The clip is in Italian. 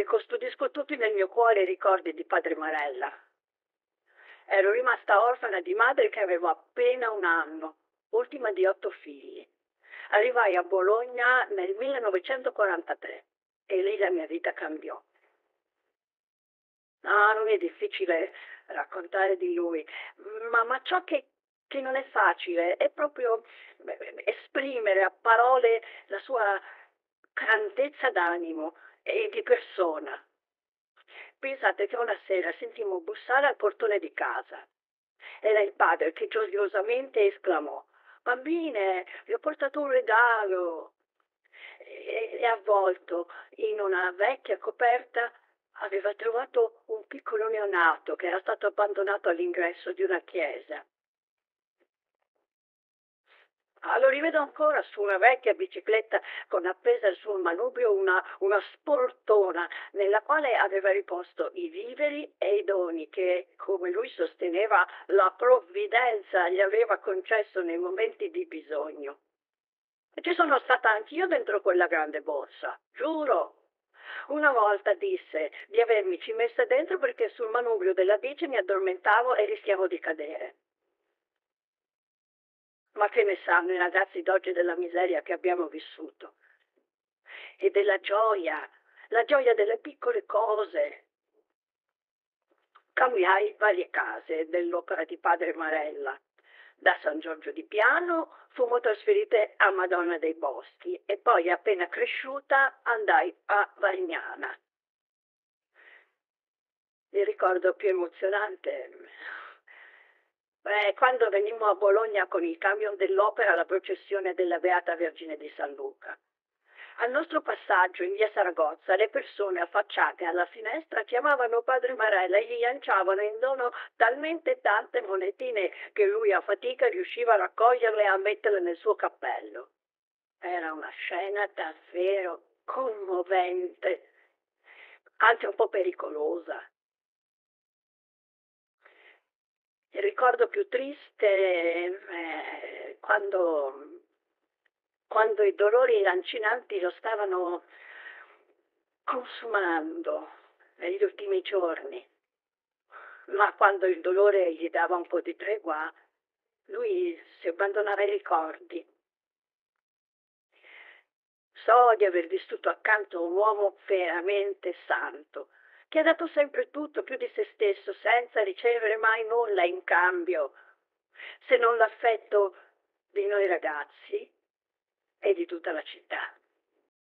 li custodisco tutti nel mio cuore i ricordi di padre Marella. Ero rimasta orfana di madre che avevo appena 1 anno, ultima di 8 figli. Arrivai a Bologna nel 1943 e lì la mia vita cambiò. No, non è difficile raccontare di lui, ma ciò che non è facile è proprio esprimere a parole la sua grandezza d'animo e di persona. Pensate che una sera sentimmo bussare al portone di casa. Era il padre che gioiosamente esclamò: "Bambine, vi ho portato un regalo!" E avvolto in una vecchia coperta aveva trovato un piccolo neonato che era stato abbandonato all'ingresso di una chiesa. Ah, lo rivedo ancora su una vecchia bicicletta con appesa sul manubrio una sportona nella quale aveva riposto i viveri e i doni che, come lui sosteneva, la provvidenza gli aveva concesso nei momenti di bisogno. E ci sono stata anch'io dentro quella grande borsa, giuro. Una volta disse di avermici messa dentro perché sul manubrio della bici mi addormentavo e rischiavo di cadere. Ma che ne sanno i ragazzi d'oggi della miseria che abbiamo vissuto? E della gioia, la gioia delle piccole cose. Cambiai varie case dell'opera di padre Marella. Da San Giorgio di Piano fummo trasferite a Madonna dei Boschi e poi, appena cresciuta, andai a Vagnana. Il ricordo più emozionante quando venimmo a Bologna con il camion dell'opera alla processione della Beata Vergine di San Luca. Al nostro passaggio in via Saragozza le persone affacciate alla finestra chiamavano padre Marella e gli lanciavano in dono talmente tante monetine che lui a fatica riusciva a raccoglierle e a metterle nel suo cappello. Era una scena davvero commovente, anche un po' pericolosa. Il ricordo più triste è quando i dolori lancinanti lo stavano consumando negli ultimi giorni, ma quando il dolore gli dava un po' di tregua, lui si abbandonava ai ricordi. So di aver vissuto accanto a un uomo veramente santo, che ha dato sempre tutto, più di se stesso, senza ricevere mai nulla in cambio, se non l'affetto di noi ragazzi e di tutta la città.